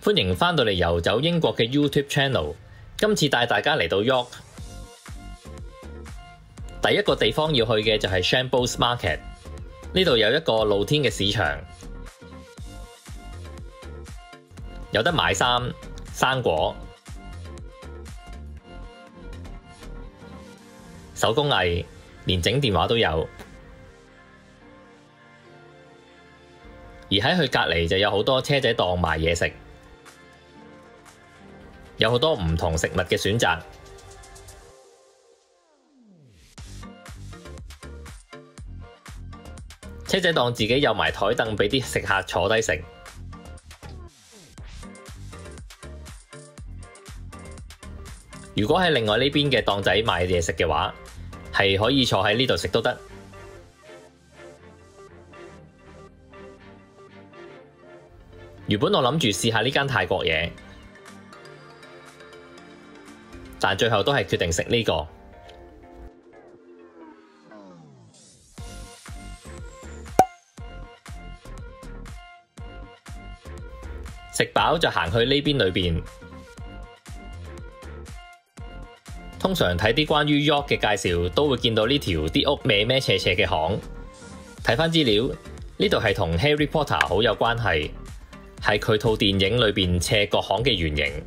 歡迎返到嚟遊走英國嘅 YouTube Channel。今次帶大家嚟到 York， 第一個地方要去嘅就係 Shambles Market。呢度有一個露天嘅市場，有得買衫、生果、手工藝，連整電話都有。而喺佢隔離就有好多車仔檔賣嘢食，有好多唔同食物嘅選擇。車仔檔自己有埋枱凳俾啲食客坐低食。如果喺另外呢邊嘅檔仔賣嘢食嘅話，係可以坐喺呢度食都得。原本我諗住試下呢間泰國嘢，但最後都係決定食呢個。食飽就行去呢邊裏邊。通常睇啲關於 York 嘅介紹，都會見到呢條啲屋歪歪斜斜嘅巷。睇返資料，呢度係同 Harry Potter 好有關係，係佢套電影裏邊斜角巷嘅原型。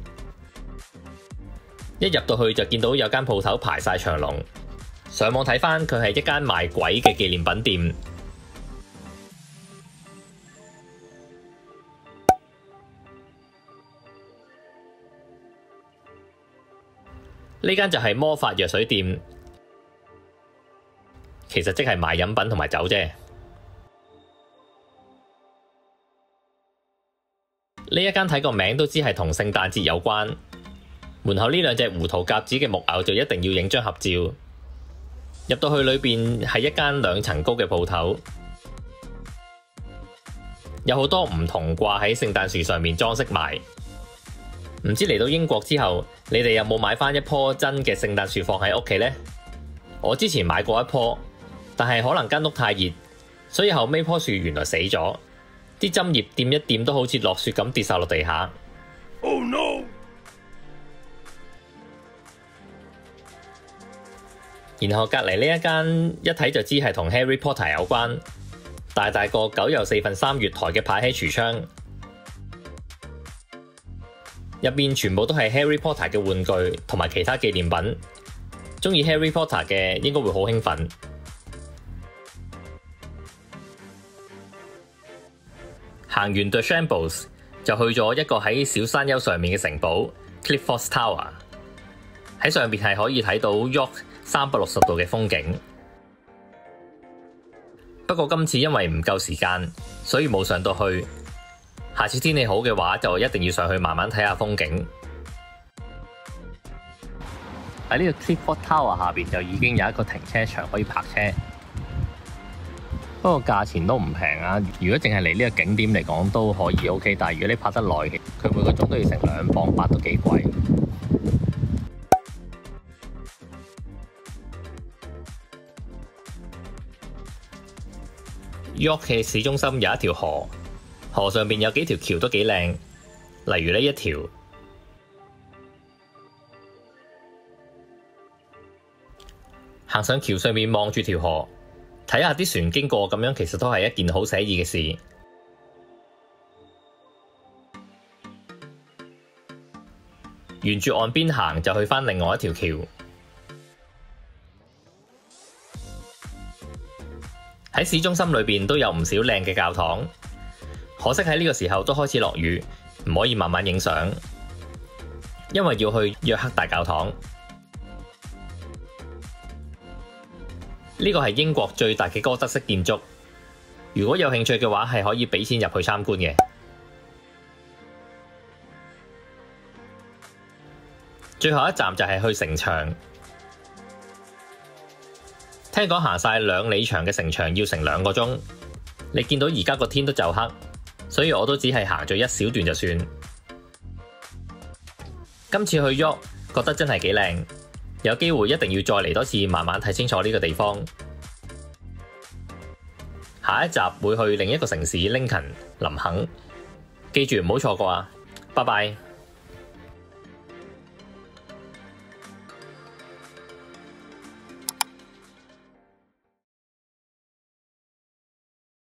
一入到去就見到有間鋪頭排晒長龍。上網睇返，佢係一間賣鬼嘅紀念品店。呢間就係魔法藥水店，其實即係賣飲品同埋酒啫。呢一間睇個名都知係同聖誕節有關。門口呢兩隻胡桃夾子嘅木偶就一定要影張合照。入到去裏邊係一間2層高嘅鋪頭，有好多唔同掛喺聖誕樹上面裝飾賣。唔知嚟到英國之後，你哋有冇買返一棵真嘅聖誕樹放喺屋企呢？我之前買過一棵，但係可能間屋太熱，所以後尾棵樹原來死咗，啲針葉掂一掂都好似落雪咁跌晒落地下。Oh no！ 然後隔離呢一間一睇就知係同 Harry Potter 有關，大大個9又3/4月台嘅牌喺櫥窗。入面全部都係 Harry Potter 嘅玩具同埋其他紀念品，鍾意 Harry Potter 嘅應該會好興奮。行完 The Shambles 就去咗一個喺小山丘上面嘅城堡 Clifford Tower， 喺上面係可以睇到 York 360度嘅風景。不過今次因為唔夠時間，所以冇上到去。下次天氣好嘅話，就一定要上去慢慢睇下風景。喺呢個 Clifford Tower 下邊就已經有一個停車場可以泊車，不過價錢都唔平啊！如果淨係嚟呢個景點嚟講都可以 OK， 但係如果你泊得耐，佢每個鐘都要成2磅8，都幾貴。York 嘅市中心有一條河。河上邊有幾條橋都幾靚，例如呢一條。行上橋上面望住條河，睇下啲船經過咁樣，其實都係一件好寫意嘅事。沿住岸邊行就去返另外一條橋。喺市中心裏邊都有唔少靚嘅教堂。可惜喺呢個時候都開始落雨，唔可以慢慢影相，因為要去約克大教堂。呢個係英國最大嘅哥德式建築，如果有興趣嘅話，係可以俾錢入去參觀嘅。最後一站就係去城牆。聽講行晒2里長嘅城牆要成2個鐘。你見到而家個天都就黑，所以我都只係行咗一小段就算。今次去 York 覺得真係幾靚，有機會一定要再嚟多次，慢慢睇清楚呢個地方。下一集會去另一個城市 Lincoln 林肯，記住唔好錯過啊！ 拜拜。